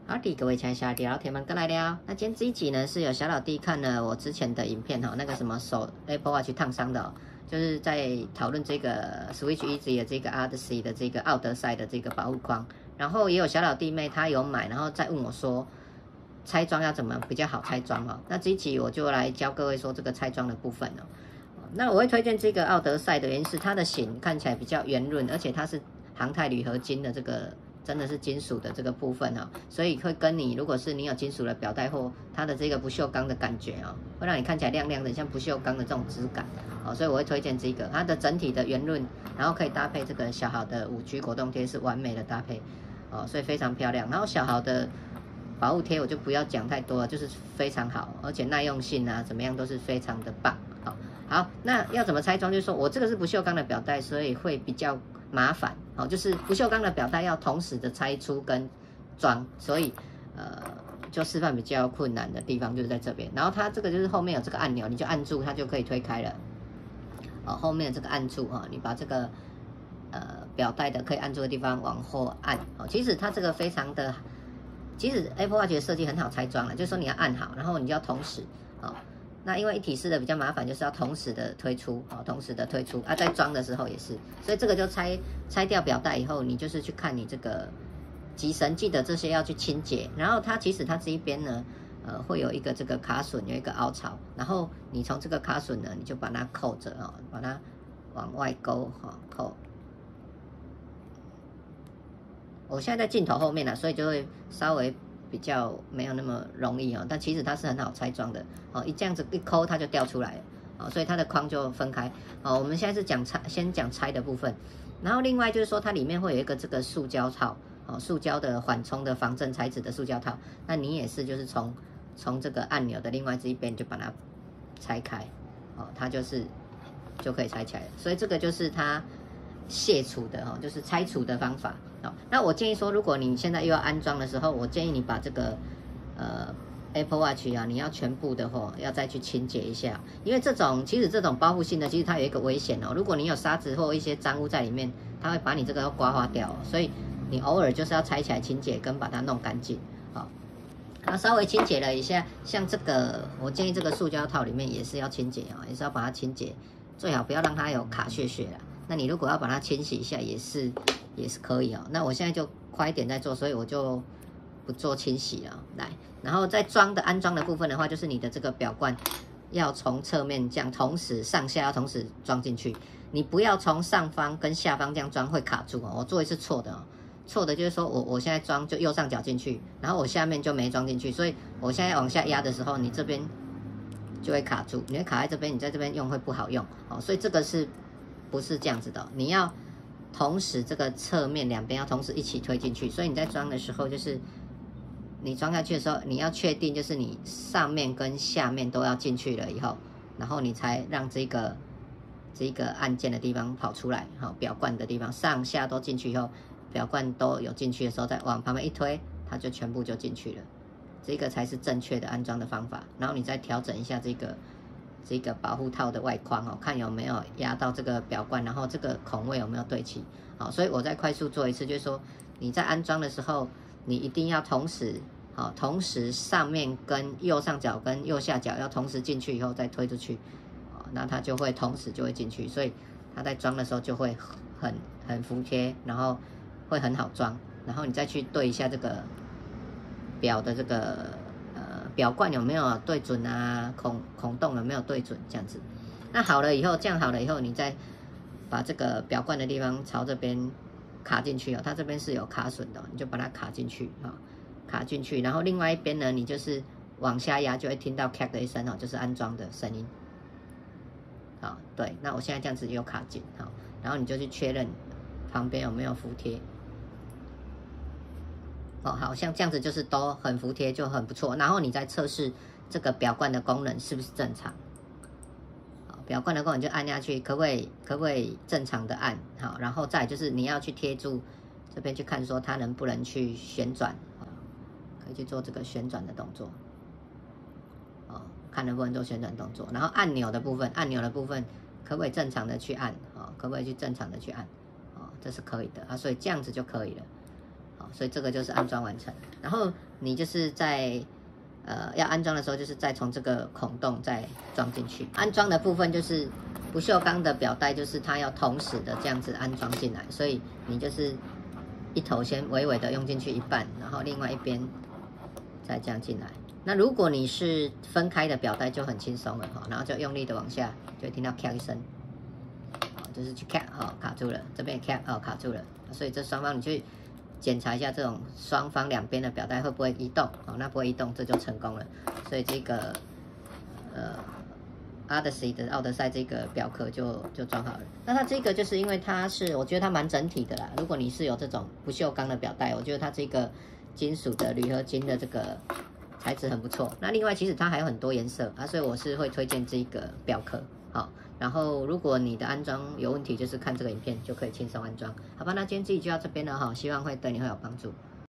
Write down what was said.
好的，各位亲爱的老铁们，过来了。那今天这一集呢，是有小老弟看了我之前的影片哈，那个什么手 Apple Watch 烫伤的、就是在讨论这个 Switch Easy 的这个 Odyssey 的这个奥德赛的这个保护框。然后也有小老弟妹她有买，然后再问我说拆装要怎么比较好拆装哦。那这一集我就来教各位说这个拆装的部分哦。那我会推荐这个奥德赛的原因是它的型看起来比较圆润，而且它是航太铝合金的这个。真的是金属的这个部分哦，所以会跟你如果是你有金属的表带或它的这个不锈钢的感觉哦，会让你看起来亮亮的，像不锈钢的这种质感哦，所以我会推荐这个，它的整体的圆润，然后可以搭配这个小豪的5G 果冻贴是完美的搭配哦，所以非常漂亮。然后小豪的保护贴我就不要讲太多了，就是非常好，而且耐用性啊怎么样都是非常的棒哦。好，那要怎么拆装？就是说我这个是不锈钢的表带，所以会比较麻烦哦，就是不锈钢的表带要同时的拆出跟装，所以就示范比较困难的地方就是在这边。然后它这个就是后面有这个按钮，你就按住它就可以推开了。哦，后面的这个按住哈、哦，你把这个表带的可以按住的地方往后按哦。其实它这个非常的，其实 Apple Watch 的设计很好拆装了，就是说你要按好，然后你就要同时哦。那因为一体式的比较麻烦，就是要同时的推出，哦，同时的推出啊，在装的时候也是，所以这个就拆掉表带以后，你就是去看你这个机身，记得这些要去清洁。然后它其实它这一边呢，会有一个这个卡榫，有一个凹槽，然后你从这个卡榫呢，你就把它扣着哦，把它往外勾哈、哦，扣。我现在在镜头后面了，所以就会稍微。比较没有那么容易哦，但其实它是很好拆装的哦，这样子一抠它就掉出来了哦，所以它的框就分开哦。我们现在是讲先讲拆的部分，然后另外就是说它里面会有一个这个塑胶套哦，塑胶的缓冲的防震材质的塑胶套，那你也是就是从这个按钮的另外这一边就把它拆开哦，它就可以拆起来了，所以这个就是它卸除的哦，就是拆除的方法。哦，那我建议说，如果你现在又要安装的时候，我建议你把这个Apple Watch 啊，你要全部的要再去清洁一下，因为其实这种包覆性的，其实它有一个危险哦，如果你有沙子或一些脏污在里面，它会把你这个刮花掉，所以你偶尔就是要拆起来清洁跟把它弄干净。好，那稍微清洁了一下，像这个，我建议这个塑胶套里面也是要清洁啊，也是要把它清洁，最好不要让它有卡屑啦。那你如果要把它清洗一下，也是可以哦。那我现在就快一点在做，所以我就不做清洗了。来，然后在安装的部分的话，就是你的这个表冠要从侧面这样同时上下要同时装进去，你不要从上方跟下方这样装会卡住哦。我做一次错的哦，错的就是说我现在装就右上角进去，然后我下面就没装进去，所以我现在往下压的时候，你这边就会卡住，你会卡在这边，你在这边用会不好用哦。所以这个是。不是这样子的，你要同时这个侧面两边要同时一起推进去，所以你在装的时候，就是你装下去的时候，你要确定就是你上面跟下面都要进去了以后，然后你才让这个按键的地方跑出来，好，表冠的地方上下都进去以后，表冠都有进去的时候，再往旁边一推，它就全部就进去了，这个才是正确的安装的方法。然后你再调整一下这个保护套的外框哦，看有没有压到这个表冠，然后这个孔位有没有对齐，好，所以我再快速做一次，就是说你在安装的时候，你一定要同时上面跟右上角跟右下角要同时进去以后再推出去，那它就会同时就会进去，所以它在装的时候就会很服帖，然后会很好装，然后你再去对一下这个表的这个。表冠有没有对准啊？孔洞有没有对准？这样子，那好了以后，这样好了以后，你再把这个表冠的地方朝这边卡进去哦。它这边是有卡榫的，你就把它卡进去啊，卡进去。然后另外一边呢，你就是往下压，就会听到咔的一声哦，就是安装的声音。好，对，那我现在这样子有卡紧好，然后你就去确认旁边有没有服帖。哦，好像这样子就是都很服帖，就很不错。然后你再测试这个表冠的功能是不是正常。好，表冠的功能就按下去，可不可以正常的按？好，然后再就是你要去贴住这边去看说它能不能去旋转，可以去做这个旋转的动作。哦，看能不能做旋转动作。然后按钮的部分可不可以正常的去按？哦，可不可以去正常的去按？哦，这是可以的啊，所以这样子就可以了。 好，所以这个就是安装完成。然后你就是在要安装的时候，就是再从这个孔洞再装进去。安装的部分就是不锈钢的表带，就是它要同时的这样子安装进来，所以你就是一头先微微的用进去一半，然后另外一边再这样进来。那如果你是分开的表带就很轻松了哈，然后就用力的往下，就会听到咔一声，就是去卡卡住了，这边卡卡住了，所以这双方你去检查一下这种双方两边的表带会不会移动，那不会移动这就成功了。所以这个Odyssey 的奥德赛这个表壳就装好了。那它这个就是因为它是我觉得它蛮整体的啦，如果你是有这种不锈钢的表带，我觉得它这个金属的铝合金的这个材质很不错。那另外其实它还有很多颜色所以我是会推荐这个表壳。好，然后如果你的安装有问题，就是看这个影片就可以轻松安装。好吧，那今天这集就到这边了哈，希望会对你会有帮助。